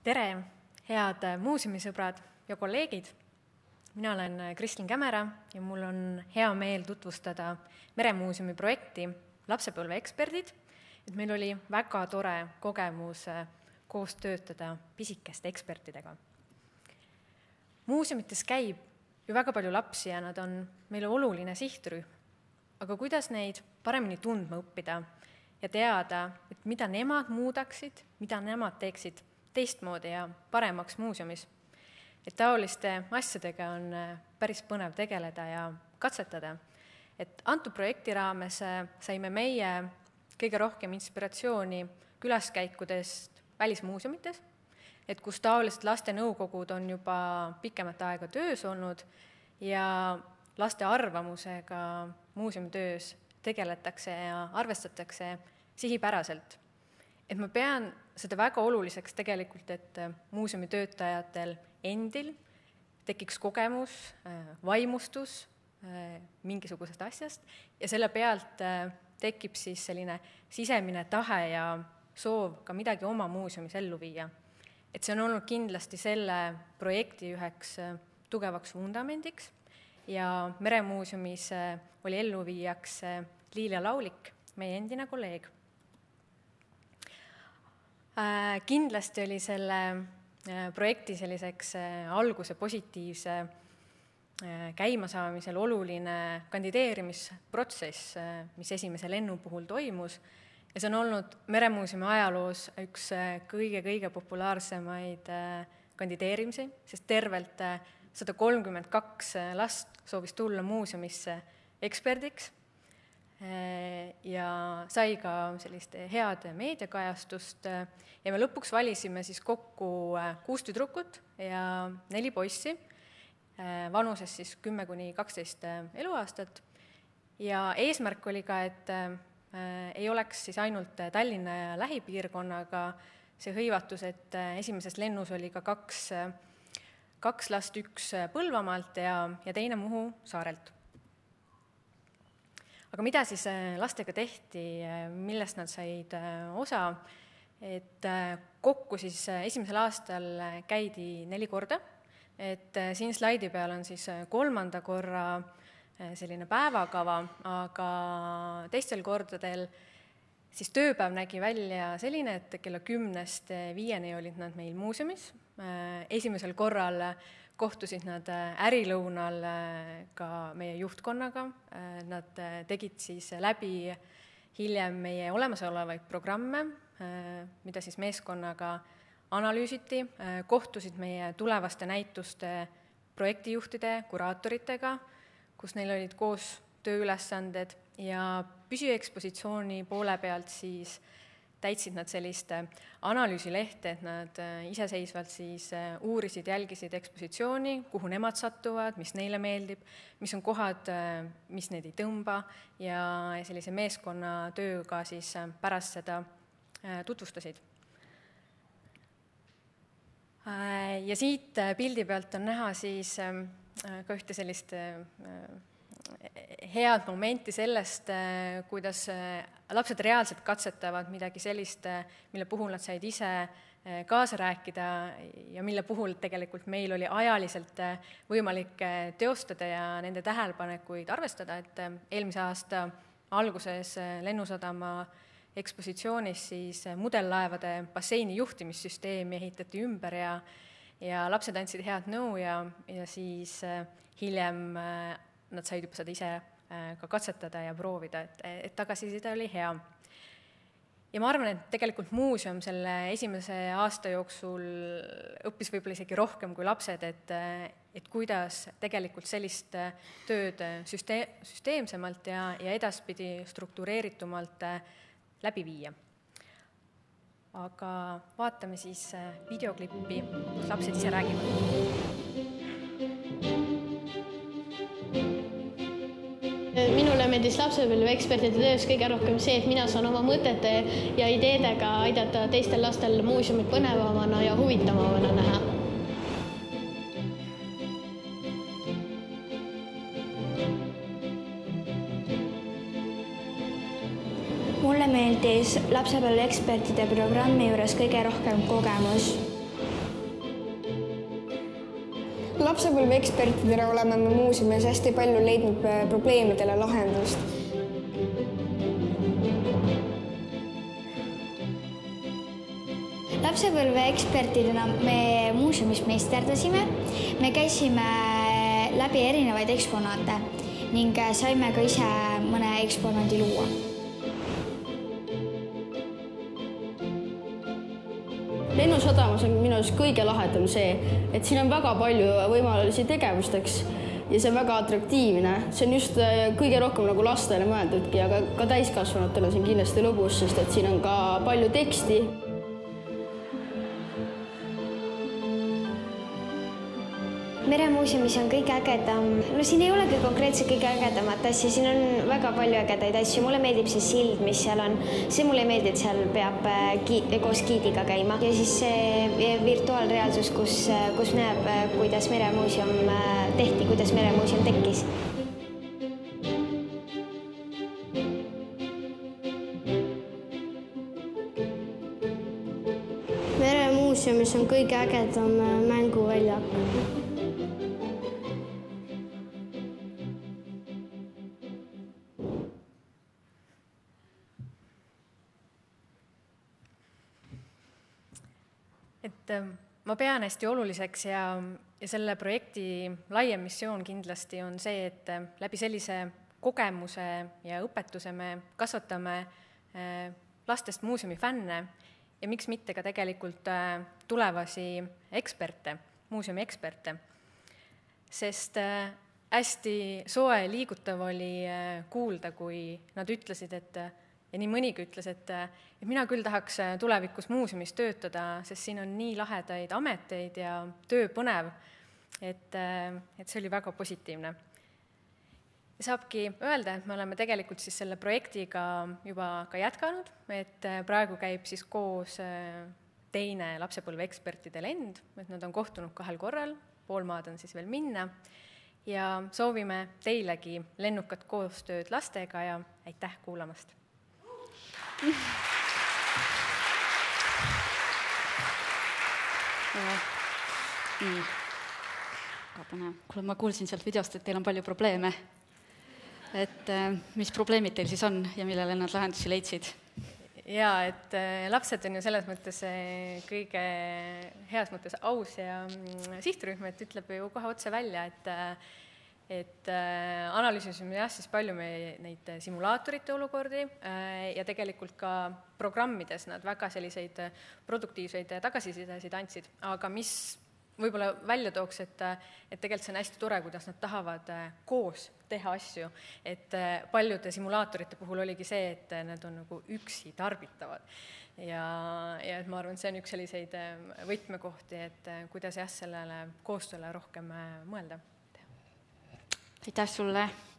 Tere, head muuseumisõbrad ja kolleegid! Mina olen Kristlin Kämera ja mul on hea meel tutvustada Meremuuseumi projekti Lapsepõlve eksperdid, et meil oli väga tore kogemus koos töötada pisikeste ekspertidega. Muuseumites käib ju väga palju lapsi ja nad on meile oluline sihtrühm, aga kuidas neid paremini tundma õppida ja teada, et mida nemad muudaksid, mida nemad teeksid teistmoodi ja paremaks muuseumis. Et taoliste asjadega on päris põnev tegeleda ja katsetada. Et antud projekti raames saime meie kõige rohkem inspiratsiooni külaskäikudest välismuuseumites, et kus taolised lastenõukogud on juba pikemat aega töös olnud ja laste arvamusega muuseumitöös tegeletakse ja arvestatakse sihipäraselt. Et ma pean seda väga oluliseks tegelikult, et muuseumi töötajatel endil tekiks kogemus, vaimustus mingisugusest asjast ja selle pealt tekib siis selline sisemine tahe ja soov ka midagi oma muuseumis ellu viia. Et see on olnud kindlasti selle projekti üheks tugevaks vundamendiks ja Meremuuseumis oli elluviijaks Liilia Laulik, meie endine kolleeg. Kindlasti oli selle projekti selliseks alguse positiivse käimasaamisel oluline kandideerimisprotsess, mis esimese lennu puhul toimus. Ja see on olnud Meremuuseumi ajaloos üks kõige populaarsemaid kandideerimisi, sest tervelt 132 last soovis tulla muuseumisse eksperdiks ja sai ka sellist head meediakajastust ja me lõpuks valisime siis kokku 6 tüdrukut ja 4 poissi vanuses siis 10–12 eluaastat ja eesmärk oli ka, et ei oleks siis ainult Tallinna ja lähipiirkonnaga see hõivatus, et esimeses lennus oli ka 2 last, 1 Põlvamaalt ja teine Muhu saarelt. Aga mida siis lastega tehti, millest nad said osa, et kokku siis esimesel aastal käidi 4 korda, et siin slaidi peal on siis 3. korra selline päevakava, aga teistel kordadel siis tööpäev nägi välja selline, et kella 10–5 olid nad meil muuseumis. Esimesel korral kohtusid nad ärilõunal ka meie juhtkonnaga. Nad tegid siis läbi hiljem meie olemasolevaid programme, mida siis meeskonnaga analüüsiti, kohtusid meie tulevaste näituste projektijuhtide, kuraatoritega, kus neil olid koos tööülesanded ja püsiekspositsiooni poole pealt siis täitsid nad sellist analüüsilehte, et nad iseseisvalt siis uurisid, jälgisid ekspositsiooni, kuhu nemad satuvad, mis neile meeldib, mis on kohad, mis neid ei tõmba ja sellise meeskonna tööga siis pärast seda tutvustasid. Ja siit pildi pealt on näha siis ka ühte sellist head momenti sellest, kuidas lapsed reaalselt katsetavad midagi sellist, mille puhul nad said ise kaasa rääkida ja mille puhul tegelikult meil oli ajaliselt võimalik teostada ja nende tähelepanekuid arvestada, et eelmise aasta alguses Lennusadama ekspositsioonis siis mudellaevade basseini juhtimissüsteemi ehitati ümber ja lapsed andsid head nõu ja siis hiljem nad said juba seda ise ka katsetada ja proovida, et tagasiside oli hea. Ja ma arvan, et tegelikult muuseum selle esimese aasta jooksul õppis võib-olla isegi rohkem kui lapsed, et kuidas tegelikult sellist tööd süsteemsemalt ja edaspidi struktureeritumalt läbi viia. Aga vaatame siis videoklippi, kus lapsed ise räägivad. Minule meeldis lapsepõlve ekspertide töös kõige rohkem see, et mina saan oma mõtete ja ideedega aidata teistel lastel muuseumit põnevamana ja huvitavamana näha. Mulle meeldis lapsepõlve ekspertide programmi juures kõige rohkem kogemus. Lapsepõlve ekspertidena oleme me muuseumis hästi palju leidnud probleemidele lahendust. Lapsepõlve ekspertidena me muuseumis meisterdasime, me käisime läbi erinevaid eksponaate ning saime ka ise mõne eksponaadi luua. Lennusadamas on minu arust kõige lahedam see, et siin on väga palju võimalusi tegevusteks ja see on väga atraktiivne. See on just kõige rohkem nagu lastele mõeldudki, aga ka täiskasvanutele on siin kindlasti lõbus, sest et siin on ka palju teksti. Meremuuseumis on kõige ägedam. No siin ei olegi konkreetselt kõige ägedamat asja, siin on väga palju ägedaid asju. Mulle meeldib see sild, mis seal on. See mulle ei meeldi, et seal peab koos giidiga käima. Ja siis see virtuaalreaalsus, kus näeb, kuidas meremuuseum tehti, kuidas meremuuseum tekkis. Meremuuseumis on kõige ägedam mänguväljak. Ma pean hästi oluliseks ja selle projekti laiem missioon kindlasti on see, et läbi sellise kogemuse ja õpetuse me kasvatame lastest muuseumi fänne ja miks mitte ka tegelikult tulevasi eksperte, muuseumi eksperte. Sest hästi soe ja liigutav oli kuulda, kui nad ütlesid, ja nii mõnigi ütles, et mina küll tahaks tulevikus muuseumis töötada, sest siin on nii lahedaid ameteid ja töö põnev, et see oli väga positiivne. Ja saabki öelda, et me oleme tegelikult siis selle projektiga juba ka jätkanud, et praegu käib siis koos teine lapsepõlve ekspertide lend, et nad on kohtunud 2 korral, pool maad on siis veel minna ja soovime teilegi lennukat koostööd lastega ja aitäh kuulamast! Kuule, ma kuulsin sealt videost, et teil on palju probleeme. Et mis probleemid teil siis on ja millele nad lahendusi leidsid? Jaa, et lapsed on ju selles mõttes kõige heas mõttes aus ja sihtrühm, et ütleb ju kohe otse välja, et analüüsisime siis palju neid simulaatorite olukordi ja tegelikult ka programmides nad väga selliseid produktiivseid tagasisidesid andsid, aga mis võib-olla välja tooks, et tegelikult see on hästi tore, kuidas nad tahavad koos teha asju, et paljude simulaatorite puhul oligi see, et nad on nagu üksi tarbitavad ja et ma arvan, et see on üks selliseid võtmekohti, et kuidas sellele koostööle rohkem mõelda. Aitäh sulle!